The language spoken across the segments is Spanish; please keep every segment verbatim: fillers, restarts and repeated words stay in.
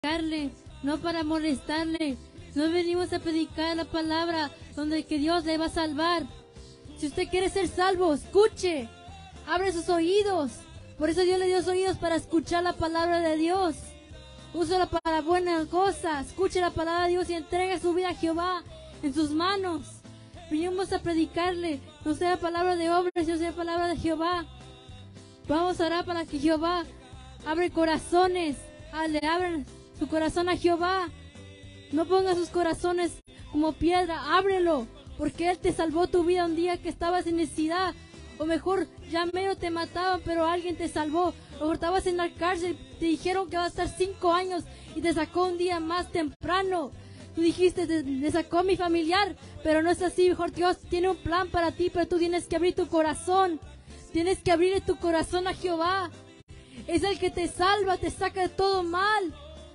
predicarle, no para molestarle. No venimos a predicar la palabra donde que Dios le va a salvar. Si usted quiere ser salvo, escuche, abre sus oídos. Por eso Dios le dio sus oídos para escuchar la palabra de Dios. Úsala para buenas cosas. Escuche la palabra de Dios y entregue su vida a Jehová en sus manos. Venimos a predicarle, no sea palabra de hombres, no sea palabra de Jehová. Vamos a orar para que Jehová abre corazones, le abran su corazón a Jehová. No ponga sus corazones como piedra, ábrelo, porque Él te salvó tu vida un día que estabas en necesidad. O mejor, ya medio te mataban, pero alguien te salvó. O estabas en la cárcel, te dijeron que vas a estar cinco años y te sacó un día más temprano. Tú dijiste, le sacó a mi familiar, pero no es así. Mejor Dios tiene un plan para ti, pero tú tienes que abrir tu corazón. Tienes que abrir tu corazón a Jehová. Es el que te salva, te saca de todo mal.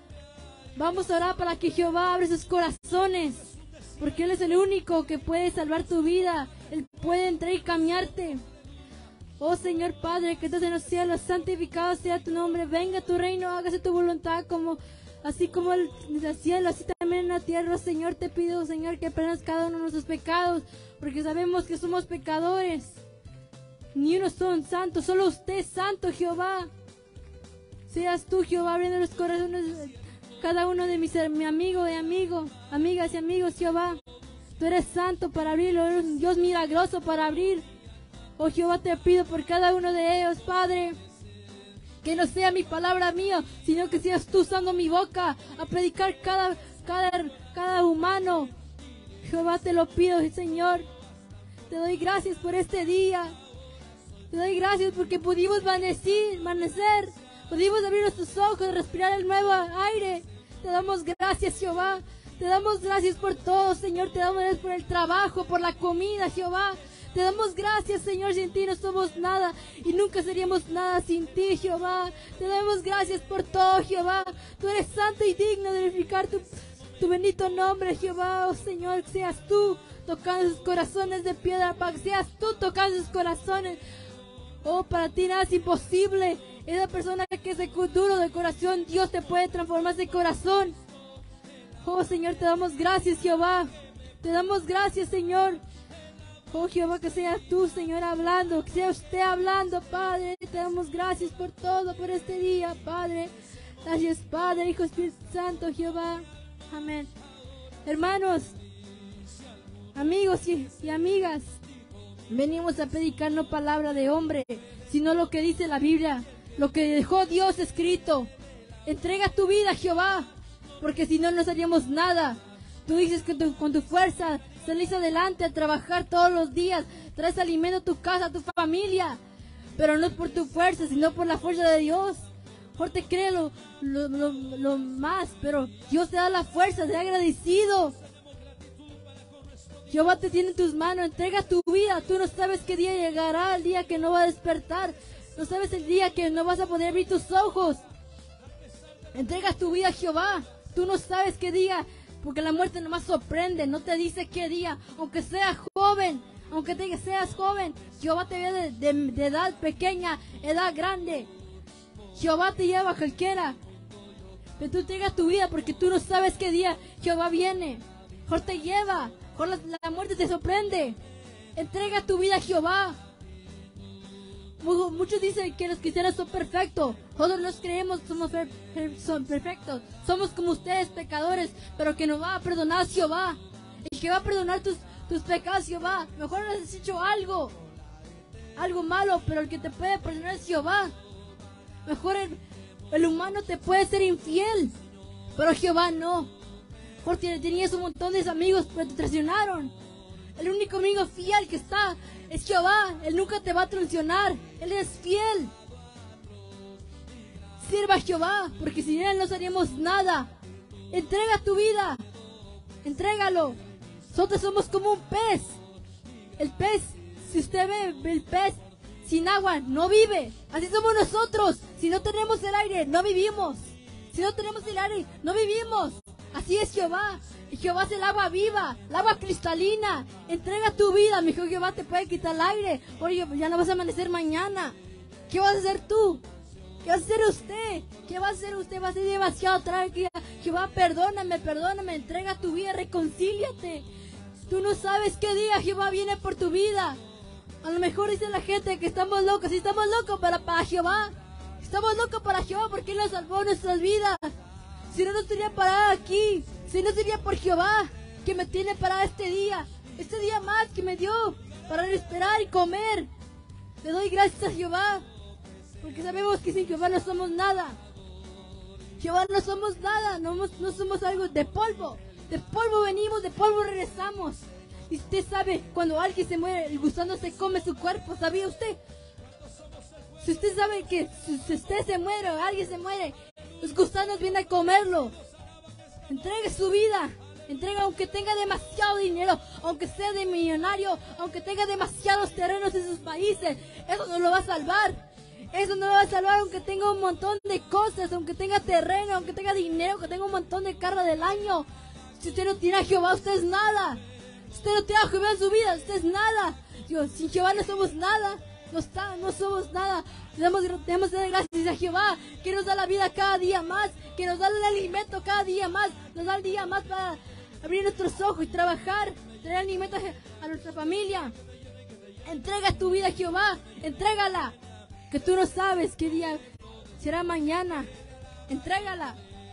Vamos a orar para que Jehová abra sus corazones, porque Él es el único que puede salvar tu vida. Él puede entrar y cambiarte. Oh Señor Padre, que estás en los cielos, santificado sea tu nombre. Venga tu reino, hágase tu voluntad, como así como en el cielo, así también en la tierra. Señor, te pido, Señor, que perdones cada uno de nuestros pecados, porque sabemos que somos pecadores. Ni uno son santos, solo usted es santo, Jehová. Seas tú, Jehová, abriendo los corazones cada uno de mis mi amigo y amigo, amigas y amigos, Jehová. Tú eres santo para abrirlo, eres un Dios milagroso para abrir. Oh Jehová, te pido por cada uno de ellos, Padre, que no sea mi palabra mía, sino que seas tú usando mi boca a predicar cada, cada, cada humano. Jehová, te lo pido, Señor. Te doy gracias por este día. Te doy gracias porque pudimos amanecer, amanecer. Pudimos abrir nuestros ojos, respirar el nuevo aire. Te damos gracias, Jehová. Te damos gracias por todo, Señor. Te damos gracias por el trabajo, por la comida, Jehová. Te damos gracias, Señor. Sin ti no somos nada y nunca seríamos nada sin ti, Jehová. Te damos gracias por todo, Jehová. Tú eres santo y digno de glorificar tu, tu bendito nombre, Jehová. Oh, Señor, que seas tú tocando sus corazones de piedra, para que seas tú tocando sus corazones. Oh, para ti nada es imposible. Esa persona que es de duro de corazón, Dios te puede transformar ese corazón. Oh, Señor, te damos gracias, Jehová. Te damos gracias, Señor. Oh, Jehová, que seas tú, Señor, hablando. Que sea usted hablando, Padre. Te damos gracias por todo, por este día, Padre. Gracias, Padre, Hijo, Espíritu Santo, Jehová. Amén. Hermanos, amigos y, y amigas, venimos a predicar no palabra de hombre, sino lo que dice la Biblia. Lo que dejó Dios escrito. Entrega tu vida, Jehová, porque si no, no haríamos nada. Tú dices que tu, con tu fuerza salís adelante a trabajar todos los días, traes alimento a tu casa, a tu familia, pero no es por tu fuerza, sino por la fuerza de Dios. Mejor te cree lo, lo, lo, lo más, pero Dios te da la fuerza, te ha agradecido. Jehová te tiene en tus manos, entrega tu vida. Tú no sabes qué día llegará, el día que no va a despertar. No sabes el día que no vas a poder abrir tus ojos. Entrega tu vida a Jehová. Tú no sabes qué día, porque la muerte nomás sorprende, no te dice qué día. Aunque seas joven, aunque te, seas joven, Jehová te ve de, de, de edad pequeña, edad grande. Jehová te lleva a cualquiera. Pero tú entregas tu vida porque tú no sabes qué día Jehová viene. Mejor te lleva, mejor la, la muerte te sorprende. Entrega tu vida a Jehová. Muchos dicen que los cristianos son perfectos. Todos los creemos que somos per, per, son perfectos. Somos como ustedes, pecadores, pero que nos va a perdonar Jehová. Y que va a perdonar tus, tus pecados, Jehová. Mejor no has hecho algo, algo malo, pero el que te puede perdonar es Jehová. Mejor el, el humano te puede ser infiel, pero Jehová no. Mejor tenías un montón de amigos, pero te traicionaron. El único amigo fiel que está es Jehová. Él nunca te va a traicionar. Él es fiel. Sirva a Jehová, porque sin Él no haríamos nada. Entrega tu vida. Entrégalo. Nosotros somos como un pez. El pez, si usted ve el pez sin agua, no vive. Así somos nosotros. Si no tenemos el aire, no vivimos. Si no tenemos el aire, no vivimos. Así es Jehová. Y Jehová es el agua viva, el agua cristalina. Entrega tu vida, mi hijo. Jehová te puede quitar el aire. Oye, ya no vas a amanecer mañana. ¿Qué vas a hacer tú? ¿Qué va a hacer usted? ¿Qué va a hacer usted? Va a ser demasiado tarde. Jehová, perdóname, perdóname, entrega tu vida, reconcíliate. Tú no sabes qué día Jehová viene por tu vida. A lo mejor dice la gente que estamos locos. Sí, estamos locos para, para Jehová. Estamos locos para Jehová porque Él nos salvó nuestras vidas. Si no, no estaría parada aquí. Si no sería por Jehová que me tiene parada este día. Este día más que me dio para respirar y comer. Le doy gracias a Jehová. Porque sabemos que sin Jehová no somos nada. Jehová no somos nada. No, no somos algo de polvo. De polvo venimos, de polvo regresamos. Y usted sabe, cuando alguien se muere, el gusano se come su cuerpo. ¿Sabía usted? Si usted sabe que si usted se muere o alguien se muere, los gusanos vienen a comerlo. Entregue su vida. Entrega aunque tenga demasiado dinero, aunque sea de millonario, aunque tenga demasiados terrenos en sus países. Eso no lo va a salvar. Eso no lo va a salvar aunque tenga un montón de cosas, aunque tenga terreno, aunque tenga dinero, aunque tenga un montón de carga del año. Si usted no tiene a Jehová, usted es nada. Si usted no tiene a Jehová en su vida, usted es nada. Dios, sin Jehová no somos nada. No, está, no somos nada. Debemos, debemos dar gracias a Jehová, que nos da la vida cada día más, que nos da el alimento cada día más, nos da el día más para abrir nuestros ojos y trabajar, traer alimento a nuestra familia. Entrega tu vida a Jehová, entrégala, que tú no sabes qué día será mañana. Entrégala.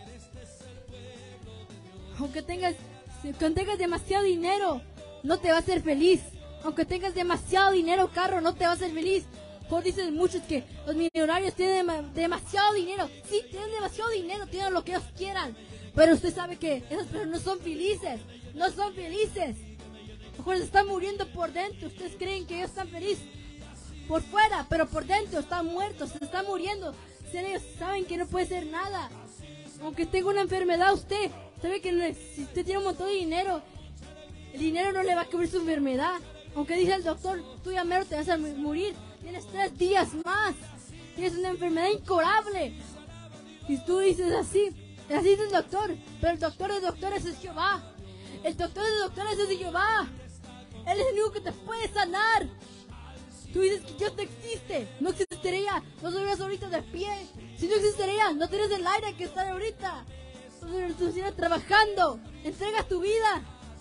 Aunque tengas, aunque tengas demasiado dinero, no te va a hacer feliz. Aunque tengas demasiado dinero, carro, no te va a hacer feliz. Por dicen muchos que los millonarios tienen dem demasiado dinero. Sí, tienen demasiado dinero, tienen lo que ellos quieran. Pero usted sabe que esas personas no son felices. No son felices. Mejor se están muriendo por dentro. Ustedes creen que ellos están felices por fuera, pero por dentro están muertos, se están muriendo. Ellos saben que no puede ser nada. Aunque tenga una enfermedad, usted sabe que si usted tiene un montón de dinero, el dinero no le va a cubrir su enfermedad. Aunque dice el doctor, tú ya mero te vas a morir, tienes tres días más, tienes una enfermedad incurable. Y tú dices así, así dice el doctor, pero el doctor de doctores es Jehová. El doctor de doctores es Jehová. Él es el único que te puede sanar. Tú dices que Dios no existe, no existiría, no estuvieras ahorita de pie. Si no existiría, no tienes el aire que está ahorita. No estuvieras trabajando. Entrega tu vida.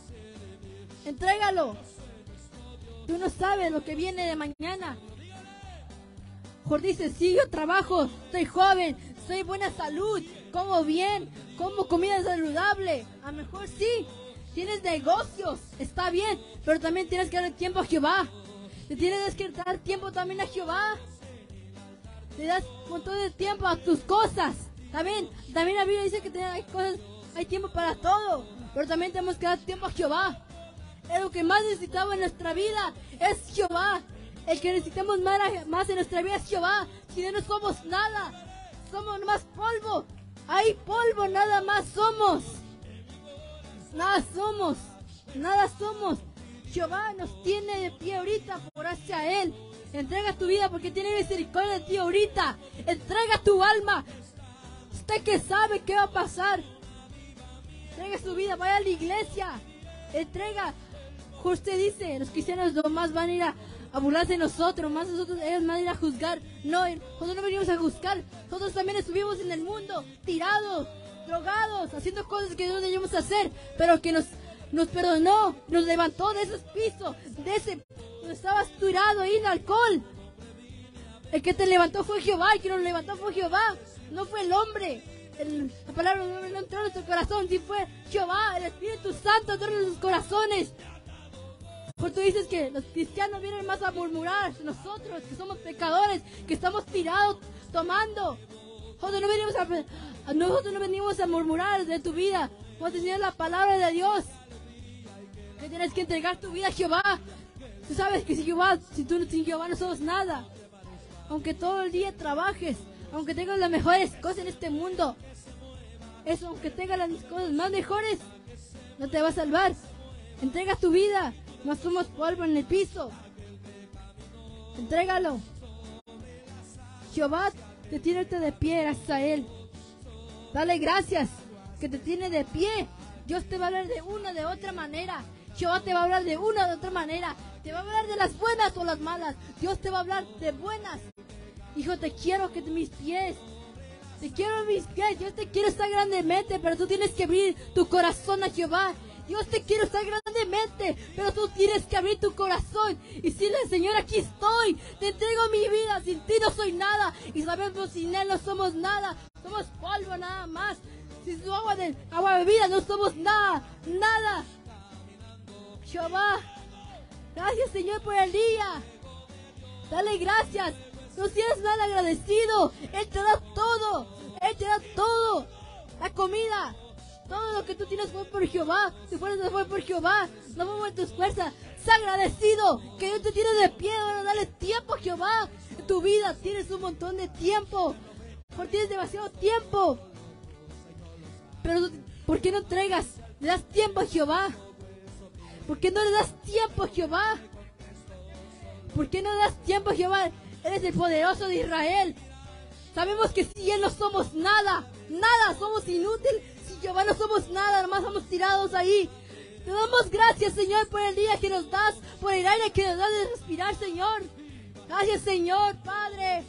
Entrégalo. Tú no sabes lo que viene de mañana. Mejor dices, sí, yo trabajo, soy joven, soy buena salud, como bien, como comida saludable. A lo mejor sí, tienes negocios, está bien, pero también tienes que dar tiempo a Jehová. Te tienes que dar tiempo también a Jehová. Le das un montón de tiempo a tus cosas. También, también la Biblia dice que hay cosas, hay tiempo para todo, pero también tenemos que dar tiempo a Jehová. Es lo que más necesitamos en nuestra vida, es Jehová. El que necesitamos más, más en nuestra vida es Jehová. Si no, no somos nada, somos más polvo. Hay polvo, nada más somos. Nada somos, nada somos. Jehová nos tiene de pie ahorita por hacia Él. Entrega tu vida porque tiene misericordia de ti ahorita. Entrega tu alma. Usted que sabe qué va a pasar. Entrega su vida, vaya a la iglesia. Entrega. Usted dice, los cristianos nomás van a ir a, a burlarse de nosotros, más nosotros, ellos van a ir a juzgar. No, nosotros no venimos a juzgar. Nosotros también estuvimos en el mundo, tirados, drogados, haciendo cosas que no debíamos hacer, pero que nos, nos perdonó, nos levantó de esos pisos, de ese, donde estabas tirado ahí en alcohol. El que te levantó fue Jehová, el que nos levantó fue Jehová, no fue el hombre. El, la palabra no entró en nuestro corazón, sí fue Jehová, el Espíritu Santo entró en nuestros corazones. Porque tú dices que los cristianos vienen más a murmurar, nosotros que somos pecadores, que estamos tirados tomando. Nosotros no venimos a, nosotros no venimos a murmurar de tu vida, vamos a enseñar la palabra de Dios. Que tienes que entregar tu vida a Jehová. Tú sabes que si Jehová, si tú sin Jehová no somos nada. Aunque todo el día trabajes, aunque tengas las mejores cosas en este mundo, eso, aunque tengas las cosas más mejores, no te va a salvar. Entrega tu vida. No somos polvo en el piso. Entrégalo. Jehová te tiene de pie, gracias a Él. Dale gracias que te tiene de pie. Dios te va a hablar de una de otra manera. Jehová te va a hablar de una de otra manera. Te va a hablar de las buenas o las malas. Dios te va a hablar de buenas. Hijo, te quiero que mis pies, te quiero en mis pies. Dios te quiere estar grandemente, pero tú tienes que abrir tu corazón a Jehová. Dios te quiere estar grandemente, pero tú tienes que abrir tu corazón y decirle, Señor, aquí estoy, te entrego mi vida, sin ti no soy nada, y sabemos sin Él no somos nada, somos polvo nada más, sin su agua de agua de vida no somos nada, nada. Jehová, gracias, Señor, por el día, dale gracias, no seas mal agradecido, Él te da todo, Él te da todo, la comida. Todo lo que tú tienes fue por Jehová. Tu fuerza fue por Jehová. No fue por tus fuerzas. Sé agradecido que Dios te tiene de pie. Ahora dale tiempo a Jehová. En tu vida tienes un montón de tiempo. Porque tienes demasiado tiempo. Pero ¿por qué no entregas? Le das tiempo a Jehová. ¿Por qué no le das tiempo a Jehová? ¿Por qué no le das tiempo a Jehová? Eres el poderoso de Israel. Sabemos que si Él no somos nada. Nada, somos inútiles. Jehová no somos nada, nomás estamos tirados ahí. Te damos gracias, Señor, por el día que nos das, por el aire que nos das de respirar, Señor. Gracias, Señor, Padre.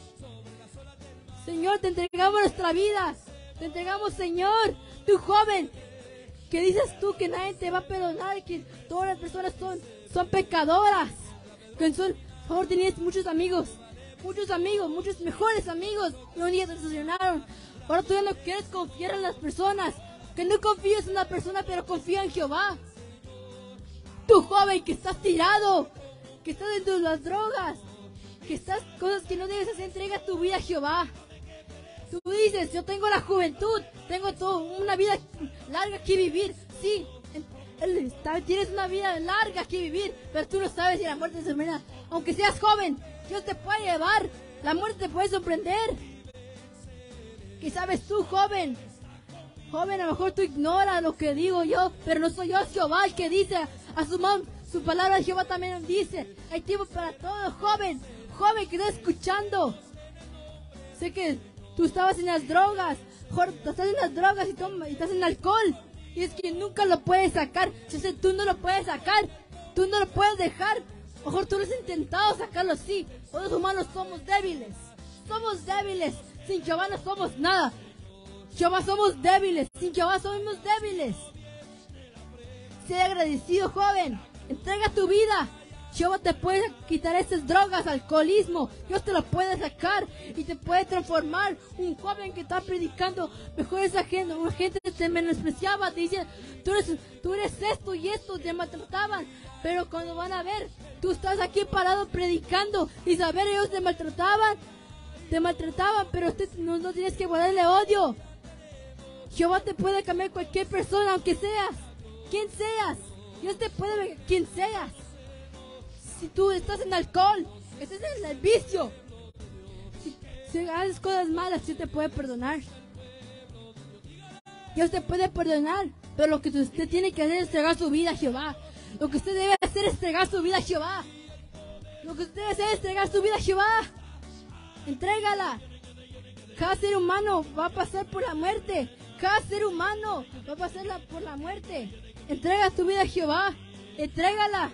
Señor, te entregamos nuestra vida. Te entregamos, Señor, tu joven, que dices tú que nadie te va a perdonar, que todas las personas son, son pecadoras. Que son, por favor, tenías muchos amigos, muchos amigos, muchos mejores amigos, y un día te decepcionaron. Ahora tú ya no quieres confiar en las personas. Que no confíes en una persona, pero confía en Jehová. Tu joven que estás tirado, que estás dentro de las drogas, que estás cosas que no debes hacer, entrega tu vida a Jehová. Tú dices, yo tengo la juventud, tengo todo, una vida larga que vivir. Sí, él está, tienes una vida larga que vivir, pero tú no sabes si la muerte se termina. Aunque seas joven, Dios te puede llevar, la muerte te puede sorprender. ¿Qué sabes tú, joven? Joven, a lo mejor tú ignoras lo que digo yo, pero no soy yo, Jehová el que dice a su mano, su palabra Jehová también dice, hay tiempo para todo, joven, joven que está escuchando. Sé que tú estabas en las drogas, estás en las drogas y, toma, y estás en alcohol, y es que nunca lo puedes sacar. Yo sé, tú no lo puedes sacar, tú no lo puedes dejar, a lo mejor tú lo has intentado sacarlo, sí, todos los humanos somos débiles, somos débiles, sin Jehová no somos nada. Jehová somos débiles, sin Jehová somos débiles. Sé agradecido, joven. Entrega tu vida. Jehová te puede quitar esas drogas, alcoholismo. Dios te lo puede sacar y te puede transformar. Un joven que está predicando, mejor esa gente, una gente te menospreciaba, te dice, tú eres, tú eres esto y esto, te maltrataban. Pero cuando van a ver, tú estás aquí parado predicando y saber ellos te maltrataban, te maltrataban, pero usted no, no tienes que guardarle odio. Jehová te puede cambiar cualquier persona, aunque seas, quien seas. Dios te puede ver quien seas. Si tú estás en alcohol, estás en el vicio, si, si haces cosas malas, Dios te puede perdonar. Dios te puede perdonar, pero lo que usted tiene que hacer es entregar su vida a Jehová. Lo que usted debe hacer es entregar su vida a Jehová. Lo que usted debe hacer es entregar su vida a Jehová. Entrégala. Cada ser humano va a pasar por la muerte. Cada ser humano va a pasar la, por la muerte. Entrega tu vida a Jehová. Entrégala.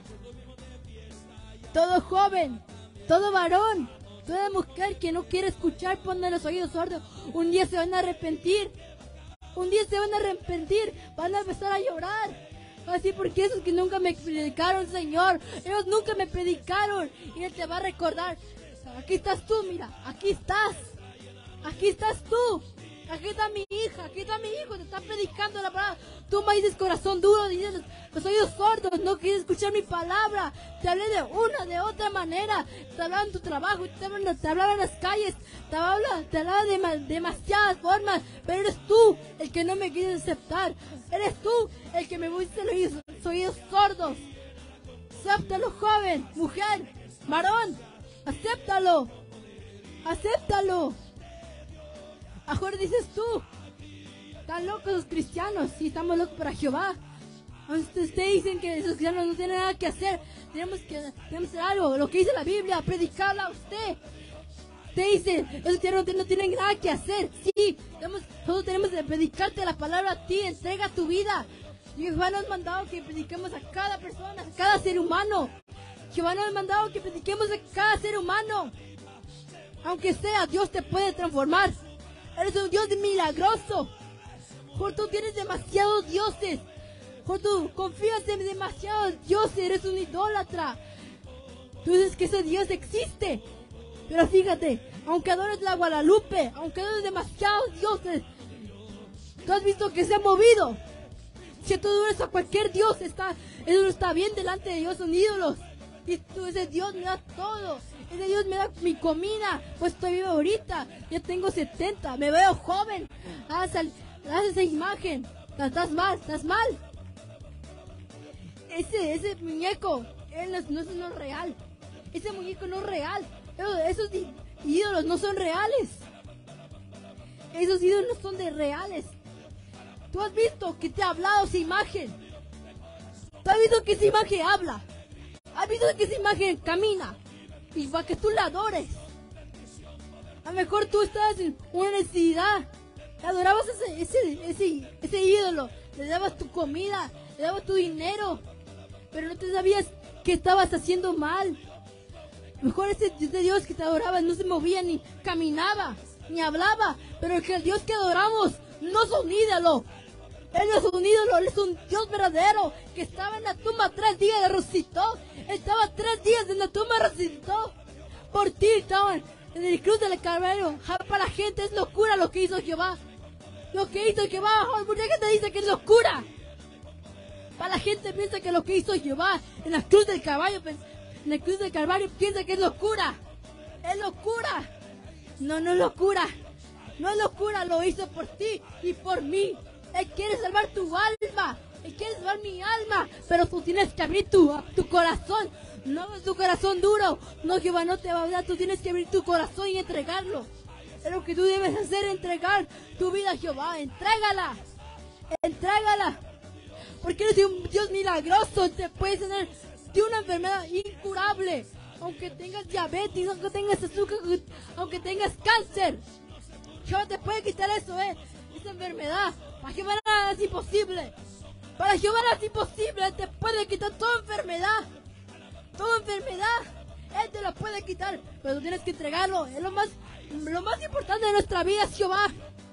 Todo joven, todo varón, toda mujer que no quiere escuchar, ponle los oídos sordos. Un día se van a arrepentir. Un día se van a arrepentir. Van a empezar a llorar. Así porque esos que nunca me predicaron, Señor, ellos nunca me predicaron. Y Él te va a recordar. Aquí estás tú, mira, aquí estás. Aquí estás tú. Aquí está mi hija, aquí está mi hijo, te está predicando la palabra. Tú me dices corazón duro, dices los oídos sordos, no quieres escuchar mi palabra. Te hablé de una, de otra manera. Te hablaba en tu trabajo, te hablaba, te hablaba en las calles, te hablaba, te hablaba de ma, demasiadas formas. Pero eres tú el que no me quieres aceptar. Eres tú el que me pusiste los oídos, los oídos sordos. Acéptalo, joven, mujer, varón. Acéptalo. Acéptalo. Ahora dices tú, están locos los cristianos. Sí, estamos locos para Jehová. Ustedes dicen que esos cristianos no tienen nada que hacer. Tenemos que, tenemos que hacer algo. Lo que dice la Biblia, predicarla a usted. Usted dice, esos cristianos no tienen nada que hacer. Sí, tenemos, nosotros tenemos que predicarte la palabra a ti. Entrega tu vida. Y Jehová nos ha mandado que prediquemos a cada persona, a cada ser humano. Jehová nos ha mandado que prediquemos a cada ser humano. Aunque sea, Dios te puede transformar. Eres un Dios milagroso. Por tú tienes demasiados dioses. Por tú confías en demasiados dioses. Eres un idólatra. Tú dices que ese Dios existe. Pero fíjate, aunque adores la Guadalupe, aunque adores demasiados dioses, tú has visto que se ha movido. Si tú adoras a cualquier Dios, está, eso está bien delante de Dios, son ídolos. Y tú, ese Dios me da todo. Ese Dios me da mi comida. Pues estoy vivo ahorita. Ya tengo setenta. Me veo joven. Haz, haz esa imagen. Estás mal, estás mal. Ese, ese muñeco, él no, no, no es real. Ese muñeco no es real. Esos ídolos no son reales. Esos ídolos no son de reales. Tú has visto que te ha hablado esa imagen. Tú has visto que esa imagen habla. Has visto que esa imagen camina. Y para que tú la adores. A lo mejor tú estabas en una necesidad. Adorabas ese, ese, ese, ese ídolo. Le dabas tu comida. Le dabas tu dinero. Pero no te sabías que estabas haciendo mal. Mejor ese, ese Dios que te adoraba no se movía ni caminaba, ni hablaba. Pero el, que el Dios que adoramos no es un ídolo. Él no es un ídolo, Él es un Dios verdadero que estaba en la tumba tres días y resucitó. Estaba tres días en la tumba y resucitó. Por ti estaban en el cruz del Calvario. Para la gente es locura lo que hizo Jehová. Lo que hizo Jehová, mucha gente dice que es locura. Para la gente piensa que lo que hizo Jehová en la cruz del Calvario, en la cruz del Calvario piensa que es locura. Es locura. No, no es locura. No es locura, lo hizo por ti y por mí. Él quiere salvar tu alma. Él quiere salvar mi alma. Pero tú tienes que abrir tu, tu corazón. No es tu corazón duro. No, Jehová no te va a dar. Tú tienes que abrir tu corazón y entregarlo. Es lo que tú debes hacer, entregar tu vida a Jehová. Entrégala. Entrégala. Porque eres un Dios milagroso. Te puedes tener de una enfermedad incurable. Aunque tengas diabetes, aunque tengas azúcar, aunque tengas cáncer. Jehová te puede quitar eso, eh. Esa enfermedad. Para Jehová nada es imposible. Para Jehová nada es imposible. Él te puede quitar toda enfermedad. Toda enfermedad. Él te la puede quitar. Pero tú tienes que entregarlo. Es lo más, lo más importante de nuestra vida es Jehová.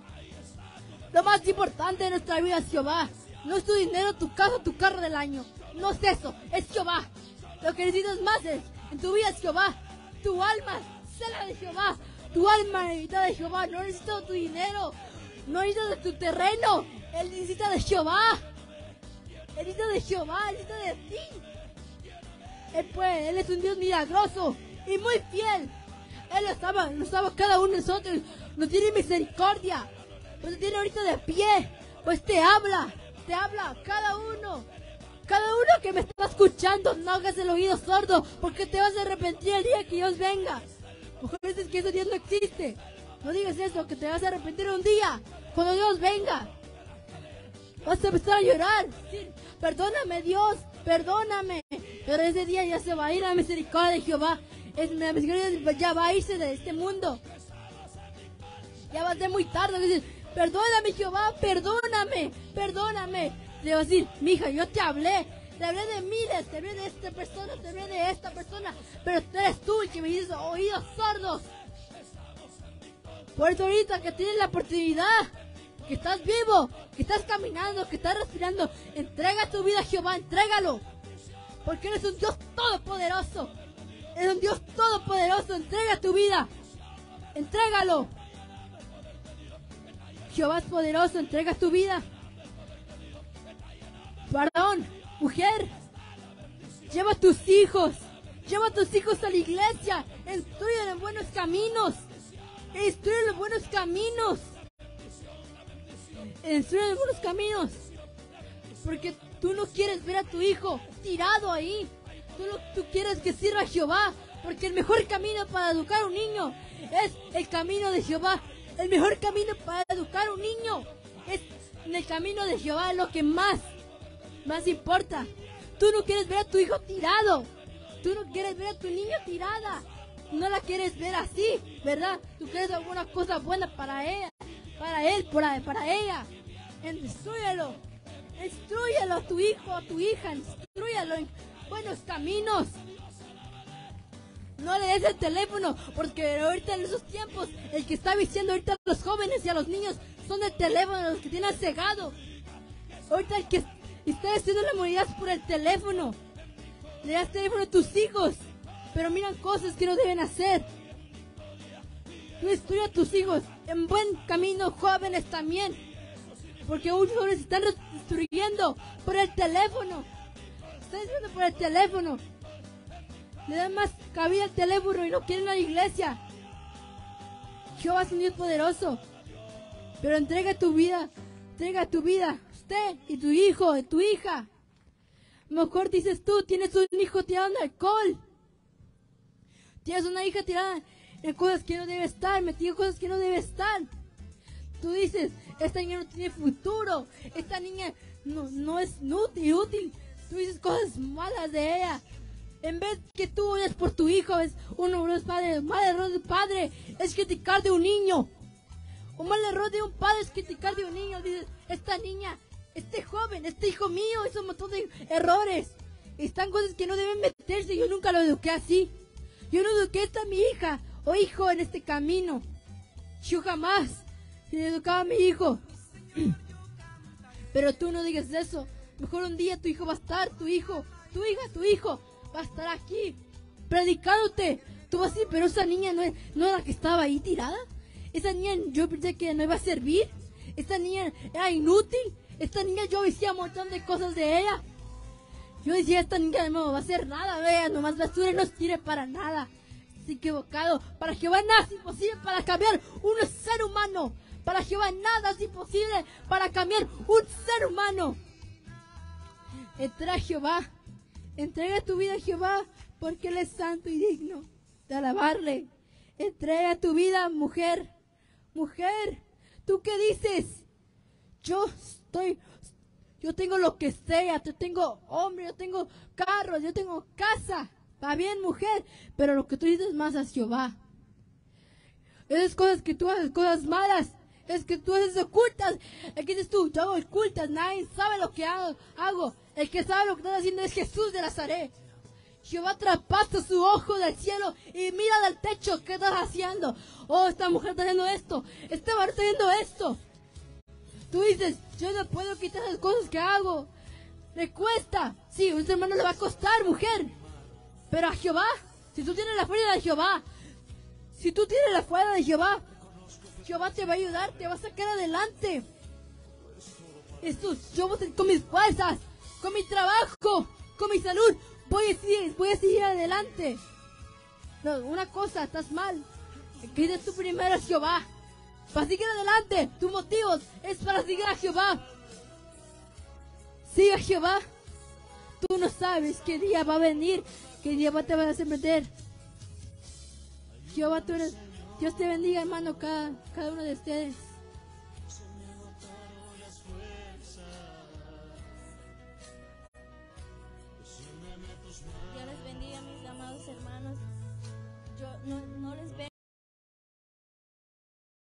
Lo más importante de nuestra vida es Jehová. No es tu dinero, tu casa, tu carro del año. No es eso. Es Jehová. Lo que necesitas más es, en tu vida es Jehová. Tu alma, cela de Jehová. Tu alma necesita de Jehová. No necesita tu dinero. No necesita de tu terreno. Él necesita de Jehová. Él necesita de Jehová. Él necesita de ti. Él, puede, él es un Dios milagroso y muy fiel. Él lo estaba, lo estaba cada uno de nosotros. Nos tiene misericordia. Pues te tiene ahorita de pie. Pues te habla. Te habla cada uno. Cada uno que me está escuchando, no hagas el oído sordo. Porque te vas a arrepentir el día que Dios venga. Mejor dices que ese Dios no existe. No digas eso, que te vas a arrepentir un día. Cuando Dios venga. Vas a empezar a llorar. Sí, perdóname Dios, perdóname. Pero ese día ya se va a ir la misericordia de Jehová. Es, la misericordia ya va a irse de este mundo. Ya va a ser muy tarde. Dices, perdóname Jehová, perdóname, perdóname. Le vas a decir, mija, yo te hablé. Te hablé de miles, te hablé de esta persona, te hablé de esta persona. Pero tú eres tú el que me dices oídos sordos. Por eso ahorita que tienes la oportunidad, que estás vivo, que estás caminando, que estás respirando, entrega tu vida a Jehová, entrégalo. Porque eres un Dios todopoderoso. Eres un Dios todopoderoso, entrega tu vida. Entrégalo. Jehová es poderoso, entrega tu vida. Varón, mujer, lleva a tus hijos, lleva a tus hijos a la iglesia, instruyen en buenos caminos, instruyen en buenos caminos, instruyen en buenos caminos, porque tú no quieres ver a tu hijo tirado ahí, tú, no, tú quieres que sirva a Jehová, porque el mejor camino para educar a un niño es el camino de Jehová, el mejor camino para educar a un niño es en el camino de Jehová, lo que más Más importa. Tú no quieres ver a tu hijo tirado. Tú no quieres ver a tu niña tirada. No la quieres ver así, ¿verdad? Tú quieres alguna cosa buena para ella, para él, para, para ella. Instrúyelo. Instrúyelo a tu hijo, a tu hija. Instrúyelo en buenos caminos. No le des el teléfono, porque ahorita en esos tiempos, el que está viciando ahorita a los jóvenes y a los niños son el teléfono, los que tienen cegado. Ahorita el que está haciendo la movilidad por el teléfono. Le das teléfono a tus hijos, pero miran cosas que no deben hacer. Tú instruye a tus hijos en buen camino, jóvenes también, porque muchos jóvenes están destruyendo por el teléfono. Están destruyendo por el teléfono. Le dan más cabida al teléfono y no quieren a la iglesia. Jehová es un Dios poderoso, pero entrega tu vida, entrega tu vida, usted y tu hijo, y tu hija. Mejor dices tú, tienes un hijo tirado en alcohol. Tienes una hija tirada en cosas que no debe estar, metido en cosas que no debe estar. Tú dices, esta niña no tiene futuro, esta niña no, no es útil, útil. Tú dices cosas malas de ella. En vez que tú oyes por tu hijo, es uno de los padres, mal error del padre es criticar de un niño. Un mal error de un padre es criticar de un niño. Dices, esta niña, este joven, este hijo mío, hizo un montón de errores. Están cosas que no deben meterse. Yo nunca lo eduqué así. Yo no eduqué a esta mi hija o hijo en este camino. Yo jamás educaba a mi hijo. Pero tú no digas eso. Mejor un día tu hijo va a estar, tu hijo, tu hija, tu hijo va a estar aquí, predicándote. Tú vas a decir, pero esa niña no, es, no era la que estaba ahí tirada. Esa niña yo pensé que no iba a servir. Esta niña era inútil. Esta niña yo decía un montón de cosas de ella. Yo decía, esta niña no va a hacer nada, vea, nomás basura y no sirve para nada. Es equivocado. Para Jehová nada es imposible para cambiar un ser humano. Para Jehová nada es imposible para cambiar un ser humano. Entra a Jehová. Entrega tu vida a Jehová, porque Él es santo y digno de alabarle. Entrega tu vida, mujer. Mujer, ¿tú qué dices? Yo estoy, yo tengo lo que sea, yo tengo hombre, yo tengo carros, yo tengo casa. Va bien, mujer, pero lo que tú dices más a Jehová. Esas cosas que tú haces, cosas malas, es que tú haces ocultas. Aquí dices tú, yo hago ocultas, nadie sabe lo que hago. hago. El que sabe lo que estás haciendo es Jesús de Nazaret. Jehová traspasa su ojo del cielo y mira del techo, ¿qué estás haciendo? Oh, esta mujer está haciendo esto, este varón está haciendo esto. Tú dices, yo no puedo quitar las cosas que hago. Le cuesta. Sí, a un hermano le va a costar, mujer. Pero a Jehová, si tú tienes la fuerza de Jehová, si tú tienes la fuerza de Jehová, Jehová te va a ayudar, te va a sacar adelante. Esto, yo voy a, con mis fuerzas, con mi trabajo, con mi salud, voy a seguir, voy a seguir adelante. No, una cosa, estás mal. Que dices tú primero a Jehová. Para seguir adelante, tu motivo es para seguir a Jehová. Sigue a Jehová. Tú no sabes qué día va a venir, qué día te va a hacer meter. Jehová, tú eres, Dios te bendiga, hermano, cada, cada uno de ustedes. Dios les bendiga, mis amados hermanos. Yo no, no les veo